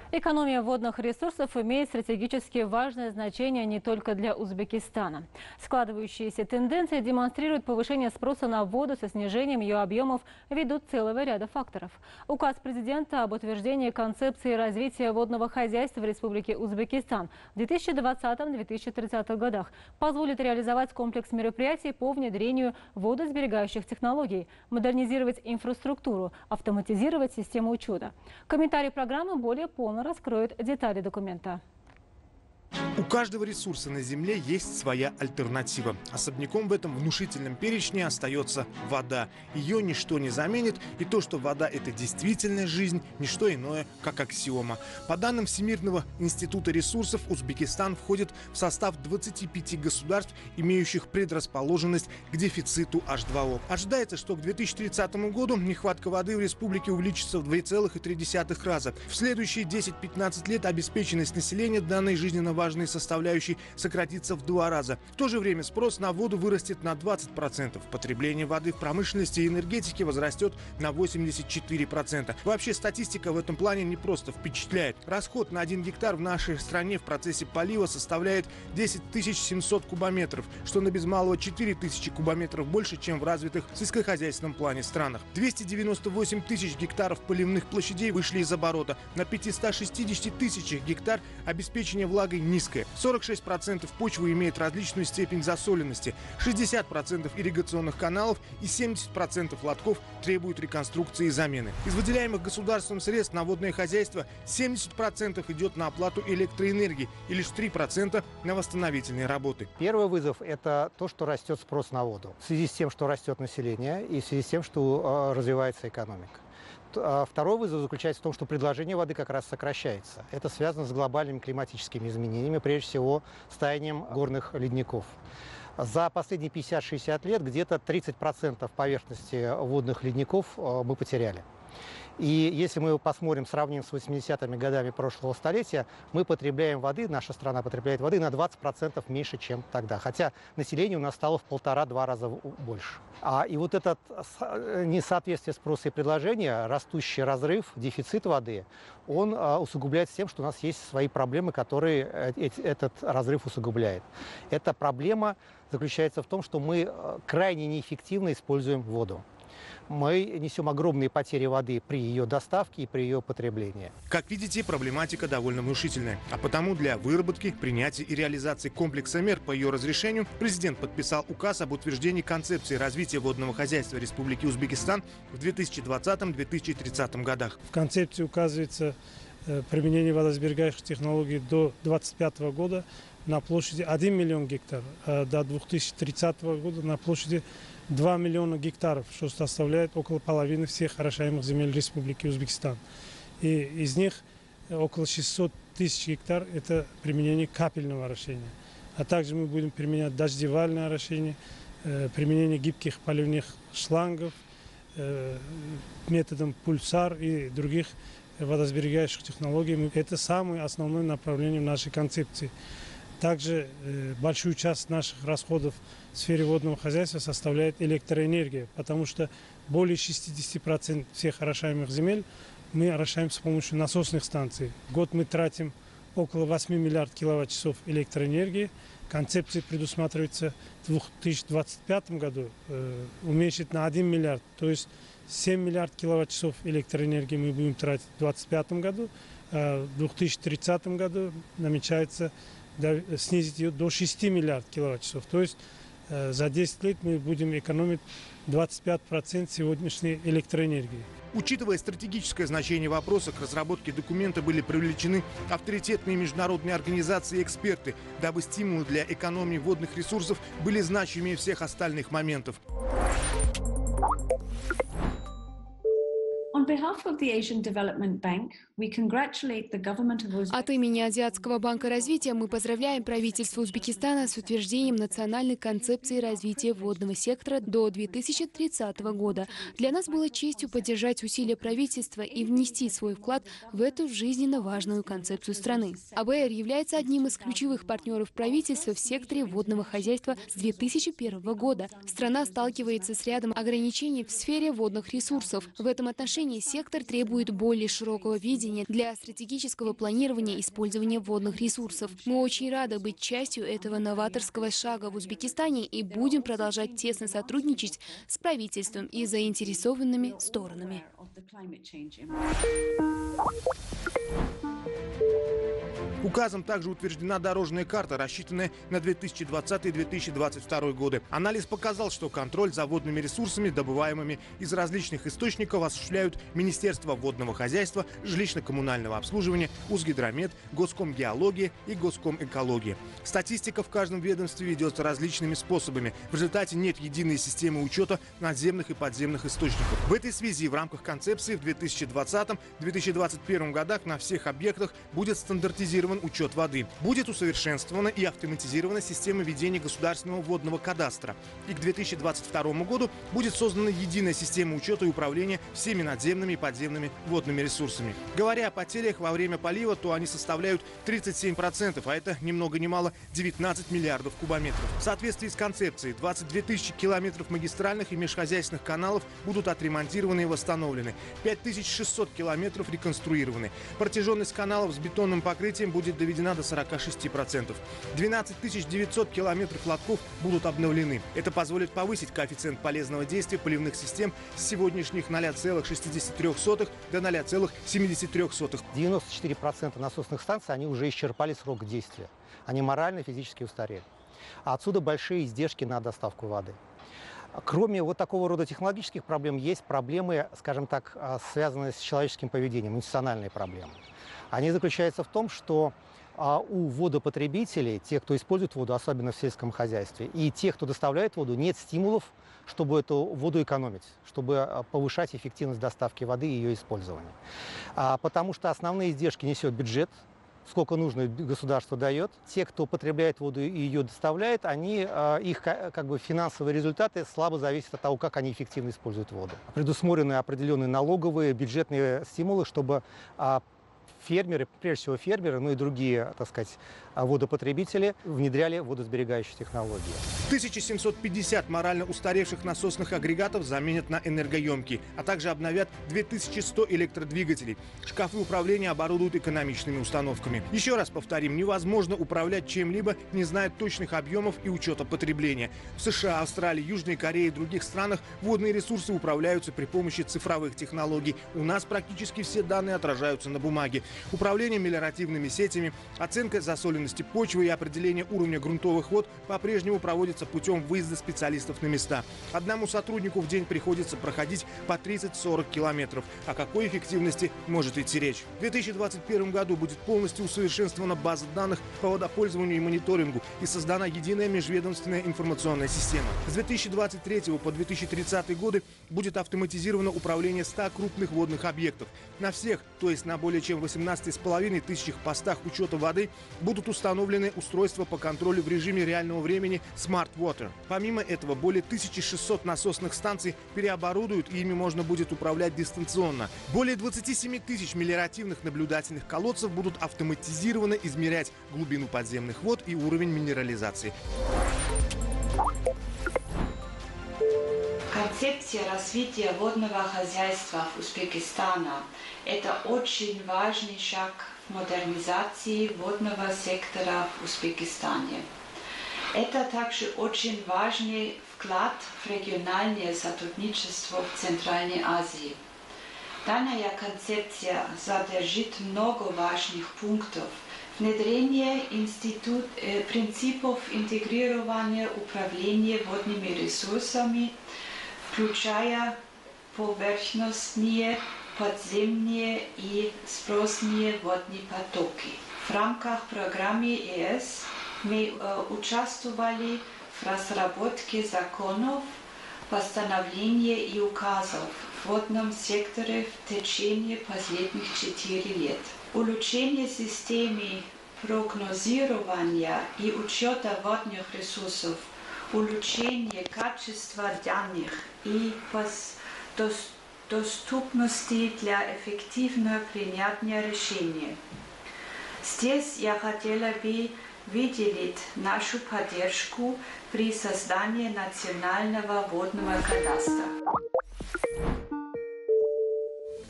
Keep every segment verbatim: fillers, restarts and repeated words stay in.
Экономия водных ресурсов имеет стратегически важное значение не только для Узбекистана. Складывающиеся тенденции демонстрируют повышение спроса на воду со снижением ее объемов ввиду целого ряда факторов. Указ президента об утверждении концепции развития водного хозяйства в Республике Узбекистан в две тысячи двадцатом — две тысячи тридцатом годах позволит реализовать комплекс мероприятий по внедрению водосберегающих технологий, модернизировать инфраструктуру, автоматизировать систему учета. Комментарий программы более полно раскроет детали документа. У каждого ресурса на Земле есть своя альтернатива. Особняком в этом внушительном перечне остается вода. Ее ничто не заменит, и то, что вода – это действительно жизнь, ничто иное, как аксиома. По данным Всемирного института ресурсов, Узбекистан входит в состав двадцати пяти государств, имеющих предрасположенность к дефициту эйч два о. Ожидается, что к две тысячи тридцатому году нехватка воды в республике увеличится в два целых три десятых раза. В следующие десять-пятнадцать лет обеспеченность населения данной жизненно важной составляющей сократится в два раза. В то же время спрос на воду вырастет на двадцать процентов. Потребление воды в промышленности и энергетике возрастет на восемьдесят четыре процента. Вообще статистика в этом плане не просто впечатляет. Расход на один гектар в нашей стране в процессе полива составляет десять тысяч семьсот кубометров, что на без малого четыре тысячи кубометров больше, чем в развитых в сельскохозяйственном плане странах. двести девяносто восемь тысяч гектаров поливных площадей вышли из оборота. На пятистах шестидесяти тысячах гектар обеспечение влагой низкое. сорок шесть процентов почвы имеет различную степень засоленности, шестьдесят процентов ирригационных каналов и семьдесят процентов лотков требуют реконструкции и замены. Из выделяемых государством средств на водное хозяйство семьдесят процентов идет на оплату электроэнергии и лишь три процента на восстановительные работы. Первый вызов – это то, что растет спрос на воду. В связи с тем, что растет население и в связи с тем, что э, развивается экономика. Второй вызов заключается в том, что предложение воды как раз сокращается. Это связано с глобальными климатическими изменениями, прежде всего с таянием горных ледников. За последние пятьдесят-шестьдесят лет где-то тридцать процентов поверхности водных ледников мы потеряли. И если мы посмотрим, сравним с восьмидесятыми годами прошлого столетия, мы потребляем воды, наша страна потребляет воды на двадцать процентов меньше, чем тогда. Хотя население у нас стало в полтора-два раза больше. А, и вот это несоответствие спроса и предложения, растущий разрыв, дефицит воды, он а, усугубляется тем, что у нас есть свои проблемы, которые э, этот разрыв усугубляет. Эта проблема заключается в том, что мы крайне неэффективно используем воду. Мы несем огромные потери воды при ее доставке и при ее потреблении. Как видите, проблематика довольно внушительная. А потому для выработки, принятия и реализации комплекса мер по ее разрешению президент подписал указ об утверждении концепции развития водного хозяйства Республики Узбекистан в две тысячи двадцатом — две тысячи тридцатом годах. В концепции указывается применение водосберегающих технологий до две тысячи двадцать пятого года на площади один миллион гектар, а до две тысячи тридцатого года на площади два миллиона гектаров, что составляет около половины всех орошаемых земель Республики Узбекистан. И из них около шестисот тысяч гектар – это применение капельного орошения. А также мы будем применять дождевальное орошение, э, применение гибких поливных шлангов, э, методом пульсар и других водосберегающих технологий. Это самое основное направление в нашей концепции. Также э, большую часть наших расходов в сфере водного хозяйства составляет электроэнергия, потому что более шестидесяти процентов всех орошаемых земель мы орошаем с помощью насосных станций. В год мы тратим около восьми миллиардов киловатт-часов электроэнергии. Концепция предусматривается в две тысячи двадцать пятом году э, уменьшить на один миллиард, то есть семь миллиардов киловатт-часов электроэнергии мы будем тратить в две тысячи двадцать пятом году, а в две тысячи тридцатом году намечается снизить ее до шести миллиардов киловатт-часов. То есть э, за десять лет мы будем экономить двадцать пять процентов сегодняшней электроэнергии. Учитывая стратегическое значение вопроса, к разработке документа были привлечены авторитетные международные организации и эксперты, дабы стимулы для экономии водных ресурсов были значимее всех остальных моментов. От имени Азиатского банка развития мы поздравляем правительство Узбекистана с утверждением национальной концепции развития водного сектора до две тысячи тридцатого года. Для нас было честью поддержать усилия правительства и внести свой вклад в эту жизненно важную концепцию страны. АБР является одним из ключевых партнеров правительства в секторе водного хозяйства с две тысячи первого года. Страна сталкивается с рядом ограничений в сфере водных ресурсов. В этом отношении Узбекистане сектор требует более широкого видения для стратегического планирования использования водных ресурсов. Мы очень рады быть частью этого новаторского шага в Узбекистане и будем продолжать тесно сотрудничать с правительством и заинтересованными сторонами. Указом также утверждена дорожная карта, рассчитанная на две тысячи двадцатый — две тысячи двадцать второй годы. Анализ показал, что контроль за водными ресурсами, добываемыми из различных источников, осуществляют Министерство водного хозяйства, жилищно-коммунального обслуживания, Узгидромет, Госкомгеология и Госкомэкология. Статистика в каждом ведомстве ведется различными способами. В результате нет единой системы учета надземных и подземных источников. В этой связи в рамках концепции в две тысячи двадцатом — две тысячи двадцать первом годах на всех объектах будет стандартизирован учет воды. Будет усовершенствована и автоматизирована система ведения государственного водного кадастра. И к две тысячи двадцать второму году будет создана единая система учета и управления всеми надземными и подземными водными ресурсами. Говоря о потерях во время полива, то они составляют тридцать семь процентов, а это ни много ни мало девятнадцать миллиардов кубометров. В соответствии с концепцией двадцать две тысячи километров магистральных и межхозяйственных каналов будут отремонтированы и восстановлены. пять тысяч шестьсот километров реконструированы. Протяженность каналов с бетонным покрытием будет доведена до сорока шести процентов. двенадцать тысяч девятьсот километров лотков будут обновлены. Это позволит повысить коэффициент полезного действия поливных систем с сегодняшних ноль целых шестьдесят три сотых до ноль целых семьдесят три сотых. девяносто четыре процента насосных станций, они уже исчерпали срок действия. Они морально и физически устарели. А отсюда большие издержки на доставку воды. Кроме вот такого рода технологических проблем, есть проблемы, скажем так, связанные с человеческим поведением, институциональные проблемы. Они заключаются в том, что а, у водопотребителей, тех, кто использует воду, особенно в сельском хозяйстве, и тех, кто доставляет воду, нет стимулов, чтобы эту воду экономить, чтобы повышать эффективность доставки воды и ее использования. А, потому что основные издержки несет бюджет, сколько нужно государство дает. Те, кто потребляет воду и ее доставляет, они, их как бы, финансовые результаты слабо зависят от того, как они эффективно используют воду. Предусмотрены определенные налоговые, бюджетные стимулы, чтобы фермеры, прежде всего фермеры, ну и другие, так сказать, водопотребители внедряли водосберегающие технологии. тысяча семьсот пятьдесят морально устаревших насосных агрегатов заменят на энергоемкие, а также обновят две тысячи сто электродвигателей. Шкафы управления оборудуют экономичными установками. Еще раз повторим, невозможно управлять чем-либо, не зная точных объемов и учета потребления. В США, Австралии, Южной Корее и других странах водные ресурсы управляются при помощи цифровых технологий. У нас практически все данные отражаются на бумаге. Управление мелиоративными сетями, оценка засоленности почвы и определение уровня грунтовых вод по-прежнему проводится путем выезда специалистов на места. Одному сотруднику в день приходится проходить по тридцать-сорок километров. О какой эффективности может идти речь? В две тысячи двадцать первом году будет полностью усовершенствована база данных по водопользованию и мониторингу и создана единая межведомственная информационная система. С две тысячи двадцать третьего по две тысячи тридцатый годы будет автоматизировано управление ста крупных водных объектов. На всех, то есть на более чем восемнадцати с половиной тысячах постах учета воды, будут установлены устройства по контролю в режиме реального времени Smart Water. Помимо этого, более тысячи шестисот насосных станций переоборудуют, и ими можно будет управлять дистанционно. Более двадцати семи тысяч мелиоративных наблюдательных колодцев будут автоматизированно измерять глубину подземных вод и уровень минерализации. Концепция развития водного хозяйства Узбекистана – это очень важный шаг в модернизации водного сектора в Узбекистане. Это также очень важный вклад в региональное сотрудничество в Центральной Азии. Данная концепция содержит много важных пунктов. Внедрение институт, э, принципов интегрирования управления водными ресурсами, включая поверхностные, подземные и сбросные водные потоки. В рамках программы ЕС мы э, участвовали в разработке законов, постановлений и указов в водном секторе в течение последних четырех лет. Улучшение системы прогнозирования и учета водных ресурсов, улучшение качества данных и доступности для эффективного принятия решений. Здесь я хотела бы выделить нашу поддержку при создании национального водного кадастра. К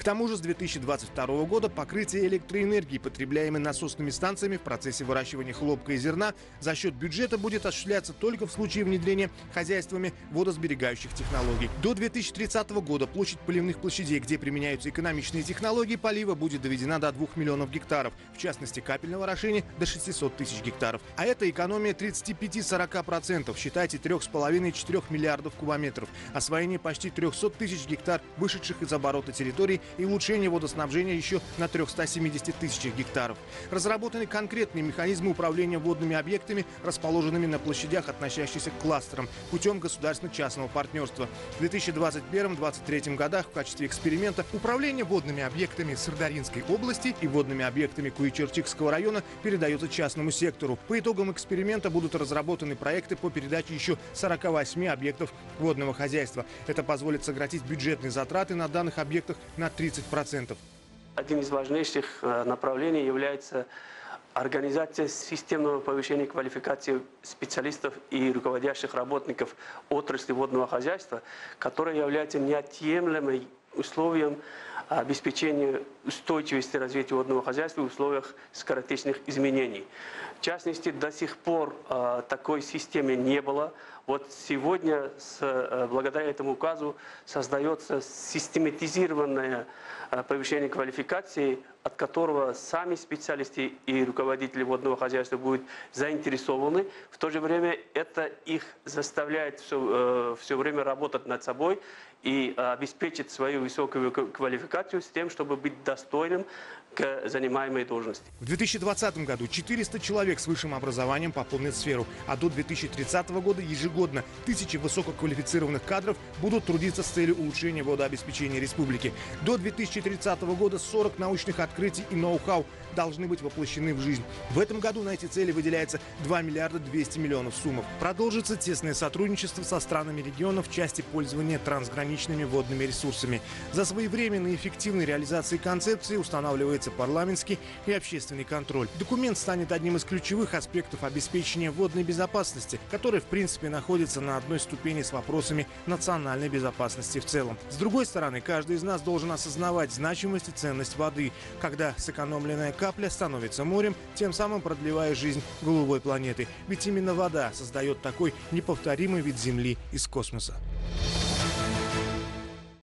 тому же с две тысячи двадцать второго года покрытие электроэнергии, потребляемой насосными станциями в процессе выращивания хлопка и зерна, за счет бюджета будет осуществляться только в случае внедрения хозяйствами водосберегающих технологий. До две тысячи тридцатого года площадь поливных площадей, где применяются экономичные технологии полива, будет доведена до двух миллионов гектаров, в частности капельного орошения до шестисот тысяч гектаров. А это экономия тридцати пяти — сорока процентов, считайте трёх с половиной — четырёх миллиардов кубометров, освоение почти трёхсот тысяч гектар, вышедших из оборота территорий, и улучшение водоснабжения еще на трёхстах семидесяти тысячах гектаров. Разработаны конкретные механизмы управления водными объектами, расположенными на площадях, относящихся к кластерам, путем государственно-частного партнерства. В две тысячи двадцать первом — две тысячи двадцать третьем годах в качестве эксперимента управление водными объектами Сырдарьинской области и водными объектами Куйчерчикского района передается частному сектору. По итогам эксперимента будут разработаны проекты по передаче еще сорока восьми объектов водного хозяйства. Это позволит сократить бюджетные затраты на данных объектах на тридцать процентов. Один из важнейших направлений является организация системного повышения квалификации специалистов и руководящих работников отрасли водного хозяйства, которая является неотъемлемым условием обеспечения устойчивости развития водного хозяйства в условиях скоротечных изменений. В частности, до сих пор э, такой системы не было. Вот сегодня, с, э, благодаря этому указу, создается систематизированное э, повышение квалификации, от которого сами специалисты и руководители водного хозяйства будут заинтересованы. В то же время это их заставляет все, э, все время работать над собой и э, обеспечить свою высокую квалификацию с тем, чтобы быть достойным к занимаемой должности. В две тысячи двадцатом году четыреста человек с высшим образованием пополнят сферу, а до две тысячи тридцатого года ежегодно тысячи высококвалифицированных кадров будут трудиться с целью улучшения водообеспечения республики. До две тысячи тридцатого года сорок научных открытий и ноу-хау должны быть воплощены в жизнь. В этом году на эти цели выделяется два миллиарда двести миллионов сумм. Продолжится тесное сотрудничество со странами региона в части пользования трансграничными водными ресурсами. За своевременной и эффективной реализацией концепции устанавливается парламентский и общественный контроль. Документ станет одним из ключевых аспектов обеспечения водной безопасности, который, в принципе, находится на одной ступени с вопросами национальной безопасности в целом. С другой стороны, каждый из нас должен осознавать значимость и ценность воды, когда сэкономленная капля становится морем, тем самым продлевая жизнь голубой планеты. Ведь именно вода создает такой неповторимый вид Земли из космоса.